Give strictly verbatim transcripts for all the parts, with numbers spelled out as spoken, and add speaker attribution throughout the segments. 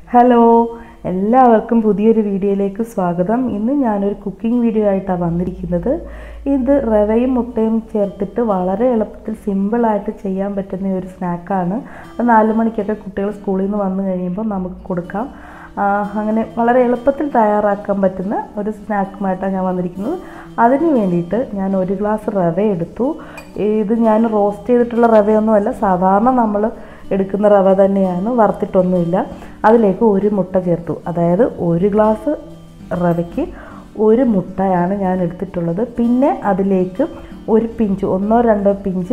Speaker 1: Hello, എല്ലാവർക്കും പുതിയൊരു വീഡിയോയിലേക്ക് സ്വാഗതം. ഇന്ന് ഞാനൊരു കുക്കിംഗ് വീഡിയോ ആയിട്ടാണ് വന്നിരിക്കുന്നത്. ഇത് റവയും മുട്ടയും ചേർത്തിട്ട് വളരെ എളുപ്പത്തിൽ സിമ്പിളായിട്ട് ചെയ്യാൻ പറ്റുന്ന ഒരു സ്നാക്കാണ്. അത് നാല് മണിക്കൊക്കെ കുട്ടികൾ സ്കൂളിൽ നിന്ന് വന്നു കഴിയുമ്പോൾ നമുക്ക് കൊടുക്കാം. അങ്ങനെ വളരെ എളുപ്പത്തിൽ തയ്യാറാക്കാൻ പറ്റുന്ന ഒരു സ്നാക്കുമായിട്ടാണ് ഞാൻ വന്നിരിക്കുന്നത്. അതിന് വേണ്ടിയിട്ട് ഞാൻ ഒരു ഗ്ലാസ് റവ എടുത്തു. ഇത് ഞാൻ റോസ്റ്റ് ചെയ്തിട്ടുള്ള റവയൊന്നുമല്ല, സാധാരണ നമ്മൾ എടുക്കുന്ന റവ തന്നെയാണ്, വറുത്തിട്ടൊന്നുമില്ല. അതിലേക്ക് ഒരു മുട്ട ചേർത്തു. അതായത് ഒരു ഗ്ലാസ് റവയ്ക്ക് ഒരു മുട്ടയാണ് ഞാൻ എടുത്തിട്ടുള്ളത്. പിന്നെ അതിലേക്ക് ഒരു പിഞ്ച് ഒന്നോ രണ്ടോ പിഞ്ച്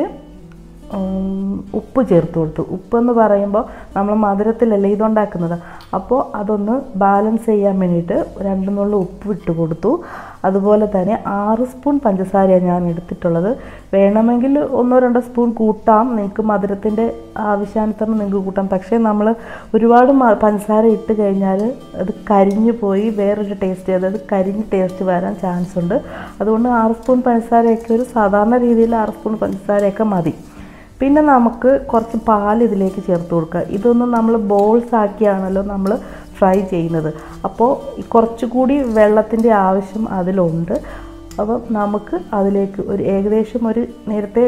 Speaker 1: ഉപ്പ് ചേർത്ത് കൊടുത്തു. ഉപ്പെന്ന് പറയുമ്പോൾ നമ്മൾ മധുരത്തിലല്ലേ ഇതുണ്ടാക്കുന്നത്, അപ്പോൾ അതൊന്ന് ബാലൻസ് ചെയ്യാൻ വേണ്ടിയിട്ട് രണ്ട് നുള്ള ഉപ്പ് ഇട്ട് കൊടുത്തു. അതുപോലെ തന്നെ ആറ് സ്പൂൺ പഞ്ചസാരയാണ് ഞാൻ എടുത്തിട്ടുള്ളത്. വേണമെങ്കിൽ ഒന്നോ രണ്ടോ സ്പൂൺ കൂട്ടാം, നിങ്ങൾക്ക് മധുരത്തിൻ്റെ ആവശ്യാനുസരണം നിങ്ങൾക്ക് കൂട്ടാം. പക്ഷേ നമ്മൾ ഒരുപാട് പഞ്ചസാര ഇട്ട് കഴിഞ്ഞാൽ അത് കരിഞ്ഞു പോയി വേറൊരു ടേസ്റ്റ്, അതായത് കരിഞ്ഞ് ടേസ്റ്റ് വരാൻ ചാൻസ് ഉണ്ട്. അതുകൊണ്ട് ആറ് സ്പൂൺ പഞ്ചസാരയൊക്കെ ഒരു സാധാരണ രീതിയിൽ ആറ് സ്പൂൺ പഞ്ചസാരയൊക്കെ മതി. പിന്നെ നമുക്ക് കുറച്ച് പാൽ ഇതിലേക്ക് ചേർത്ത് കൊടുക്കുക. ഇതൊന്നും നമ്മൾ ബോൾസ് ആക്കിയാണല്ലോ നമ്മൾ ഫ്രൈ ചെയ്യുന്നത്, അപ്പോൾ കുറച്ചുകൂടി വെള്ളത്തിൻ്റെ ആവശ്യം അതിലുണ്ട്. അപ്പം നമുക്ക് അതിലേക്ക് ഒരു ഏകദേശം ഒരു നേരത്തെ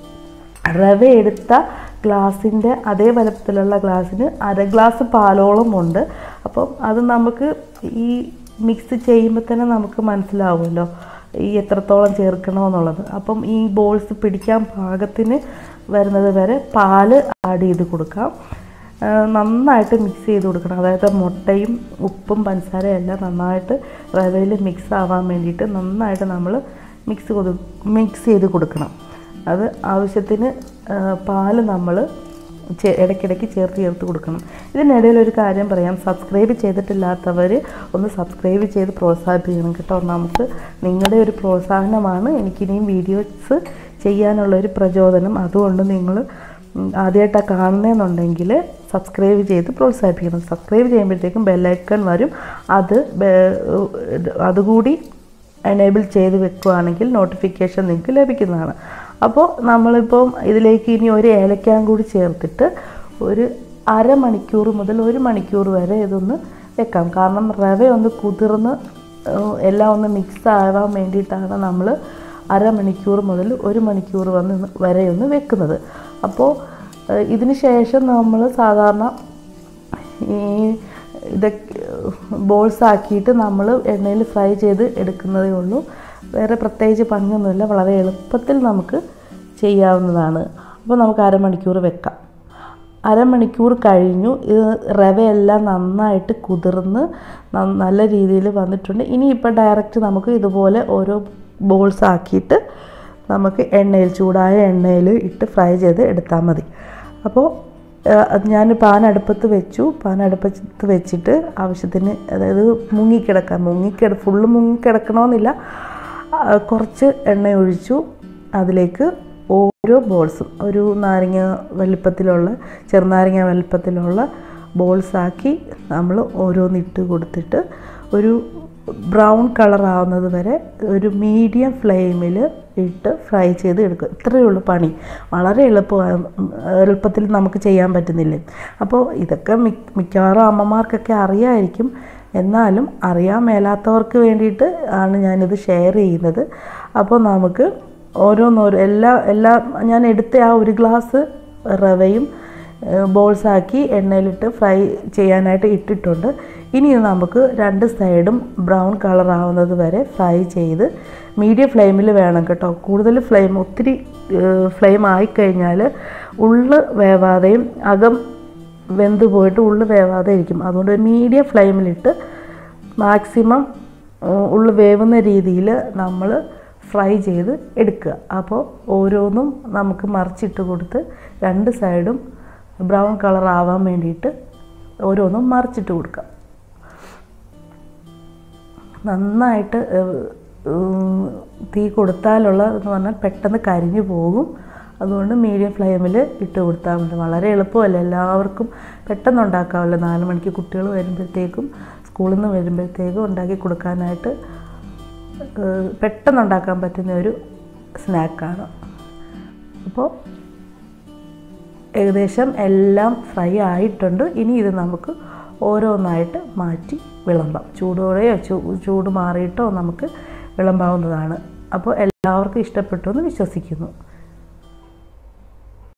Speaker 1: റവ എടുത്ത ഗ്ലാസിൻ്റെ അതേ വലുപ്പത്തിലുള്ള ഗ്ലാസ്സിന് അര ഗ്ലാസ് പാലോളം ഉണ്ട്. അപ്പം അത് നമുക്ക് ഈ മിക്സ് ചെയ്യുമ്പോൾ തന്നെ നമുക്ക് മനസ്സിലാവുമല്ലോ ഈ എത്രത്തോളം ചേർക്കണമെന്നുള്ളത്. അപ്പം ഈ ബോൾസ് പിടിക്കാൻ പാകത്തിന് വരുന്നത് വരെ പാല് ആഡ് ചെയ്ത് കൊടുക്കാം. നന്നായിട്ട് മിക്സ് ചെയ്ത് കൊടുക്കണം. അതായത് മുട്ടയും ഉപ്പും പഞ്ചസാരയും എല്ലാം നന്നായിട്ട് റവയിൽ മിക്സ് ആവാൻ വേണ്ടിയിട്ട് നന്നായിട്ട് നമ്മൾ മിക്സ് കൊടു മിക്സ് ചെയ്ത് കൊടുക്കണം. അത് ആവശ്യത്തിന് പാല് നമ്മൾ ഇടയ്ക്കിടയ്ക്ക് ചേർത്ത് ചേർത്ത് കൊടുക്കണം. ഇതിനിടയിൽ ഒരു കാര്യം പറയാം, സബ്സ്ക്രൈബ് ചെയ്തിട്ടില്ലാത്തവർ ഒന്ന് സബ്സ്ക്രൈബ് ചെയ്ത് പ്രോത്സാഹിപ്പിക്കണം കേട്ടോ. നമുക്ക് നിങ്ങളുടെ ഒരു പ്രോത്സാഹനമാണ് എനിക്കിനിയും വീഡിയോസ് ചെയ്യാനുള്ളൊരു പ്രചോദനം. അതുകൊണ്ട് നിങ്ങൾ ആദ്യമായിട്ടാണ് കാണുന്നതെന്നുണ്ടെങ്കിൽ സബ്സ്ക്രൈബ് ചെയ്ത് പ്രോത്സാഹിപ്പിക്കണം. സബ്സ്ക്രൈബ് ചെയ്യുമ്പോഴത്തേക്കും ബെല്ലൈക്കൺ വരും, അത് അതുകൂടി എനേബിൾ ചെയ്ത് വെക്കുകയാണെങ്കിൽ നോട്ടിഫിക്കേഷൻ നിങ്ങൾക്ക് ലഭിക്കുന്നതാണ്. അപ്പോൾ നമ്മളിപ്പം ഇതിലേക്ക് ഇനി ഒരു ഏലക്കയും കൂടി ചേർത്തിട്ട് ഒരു അരമണിക്കൂർ മുതൽ ഒരു മണിക്കൂർ വരെ ഇതൊന്ന് വെക്കാം. കാരണം റവ ഒന്ന് കുതിർന്ന് എല്ലാം ഒന്ന് മിക്സ് ആവാൻ വേണ്ടിയിട്ടാണ് നമ്മൾ അരമണിക്കൂർ മുതൽ ഒരു മണിക്കൂർ വന്ന് വരെ ഒന്ന് വെക്കുന്നത്. അപ്പോൾ ഇതിന് ശേഷം നമ്മൾ സാധാരണ ഈ ഇതൊക്കെ ബോൾസ് ആക്കിയിട്ട് നമ്മൾ എണ്ണയിൽ ഫ്രൈ ചെയ്ത് എടുക്കുന്നതേ ഉള്ളൂ. വേറെ പ്രത്യേകിച്ച് പണിയൊന്നുമില്ല, വളരെ എളുപ്പത്തിൽ നമുക്ക് ചെയ്യാവുന്നതാണ്. അപ്പോൾ നമുക്ക് അരമണിക്കൂർ വെക്കാം. അരമണിക്കൂർ കഴിഞ്ഞു. ഇത് റവയെല്ലാം നന്നായിട്ട് കുതിർന്ന് നല്ല രീതിയിൽ വന്നിട്ടുണ്ട്. ഇനിയിപ്പോൾ ഡയറക്റ്റ് നമുക്ക് ഇതുപോലെ ഓരോ ബോൾസ് ആക്കിയിട്ട് നമുക്ക് എണ്ണയിൽ ചൂടായ എണ്ണയിൽ ഇട്ട് ഫ്രൈ ചെയ്ത് എടുത്താൽ മതി. അപ്പോൾ അത് ഞാൻ പാൻ അടുപ്പത്ത് വെച്ചു. പാൻ അടുപ്പത്ത് വെച്ചിട്ട് ആവശ്യത്തിന്, അതായത് മുങ്ങിക്കിടക്കാൻ മുങ്ങിക്കിട ഫുള്ള് മുങ്ങിക്കിടക്കണമെന്നില്ല, കുറച്ച് എണ്ണ ഒഴിച്ചു. അതിലേക്ക് ഓരോ ബോൾസും ഒരു നാരങ്ങ വലിപ്പത്തിലുള്ള ചെറുനാരങ്ങ വലിപ്പത്തിലുള്ള ബോൾസാക്കി നമ്മൾ ഓരോന്നിട്ട് കൊടുത്തിട്ട് ഒരു ബ്രൗൺ കളർ ആവുന്നത് വരെ ഒരു മീഡിയം ഫ്ലെയിമിൽ ഇട്ട് ഫ്രൈ ചെയ്ത് എടുക്കുക. ഇത്രയേ ഉള്ളൂ പണി. വളരെ എളുപ്പമാണ്, എളുപ്പത്തിൽ നമുക്ക് ചെയ്യാൻ പറ്റുന്നില്ലേ. അപ്പോൾ ഇതൊക്കെ മി മിക്കവാറും അമ്മമാർക്കൊക്കെ അറിയാമായിരിക്കും. എന്നാലും അറിയാൻ മേലാത്തവർക്ക് വേണ്ടിയിട്ട് ആണ് ഞാനിത് ഷെയർ ചെയ്യുന്നത്. അപ്പോൾ നമുക്ക് ഓരോന്നോരോ എല്ലാ എല്ലാ ഞാൻ എടുത്ത ആ ഒരു ഗ്ലാസ് റവയും ബോൾസാക്കി എണ്ണയിലിട്ട് ഫ്രൈ ചെയ്യാനായിട്ട് ഇട്ടിട്ടുണ്ട്. ഇനി നമുക്ക് രണ്ട് സൈഡും ബ്രൗൺ കളർ ആവുന്നത് വരെ ഫ്രൈ ചെയ്ത് മീഡിയം ഫ്ലെയിമിൽ വേണം കേട്ടോ. കൂടുതൽ ഫ്ലെയിം ഒത്തിരി ഫ്ലെയിം ആയിക്കഴിഞ്ഞാൽ ഉള്ള് വേവാതെയും അകം വെന്ത് പോയിട്ട് ഉള്ളു വേവാതെ ഇരിക്കും. അതുകൊണ്ട് മീഡിയം ഫ്ലെയിമിലിട്ട് മാക്സിമം ഉള്ളു വേവുന്ന രീതിയിൽ നമ്മൾ ഫ്രൈ ചെയ്ത് എടുക്കുക. അപ്പോൾ ഓരോന്നും നമുക്ക് മറിച്ചിട്ട് കൊടുത്ത് രണ്ട് സൈഡും ബ്രൗൺ കളർ ആവാൻ വേണ്ടിയിട്ട് ഓരോന്നും മറിച്ചിട്ട് കൊടുക്കുക. നന്നായിട്ട് തീ കൊടുത്താലുള്ള എന്ന് പറഞ്ഞാൽ പെട്ടെന്ന് കരിഞ്ഞു പോകും. അതുകൊണ്ട് മീഡിയം ഫ്ലെയിമിൽ ഇട്ട് കൊടുത്താൽ മതി. വളരെ എളുപ്പമല്ല, എല്ലാവർക്കും പെട്ടെന്ന് ഉണ്ടാക്കാമല്ലോ. നാല് മണിക്ക് കുട്ടികൾ വരുമ്പോഴത്തേക്കും സ്കൂളിൽ നിന്ന് വരുമ്പോഴത്തേക്കും ഉണ്ടാക്കി കൊടുക്കാനായിട്ട് പെട്ടെന്ന് ഉണ്ടാക്കാൻ പറ്റുന്ന ഒരു സ്നാക്കാണ്. അപ്പോൾ ഏകദേശം എല്ലാം ഫ്രൈ ആയിട്ടുണ്ട്. ഇനി ഇത് നമുക്ക് ഓരോന്നായിട്ട് മാറ്റി വിളമ്പാം. ചൂടോടെയോ ചൂട് മാറിയിട്ടോ നമുക്ക് വിളമ്പാവുന്നതാണ്. അപ്പോൾ എല്ലാവർക്കും ഇഷ്ടപ്പെട്ടു എന്ന് വിശ്വസിക്കുന്നു.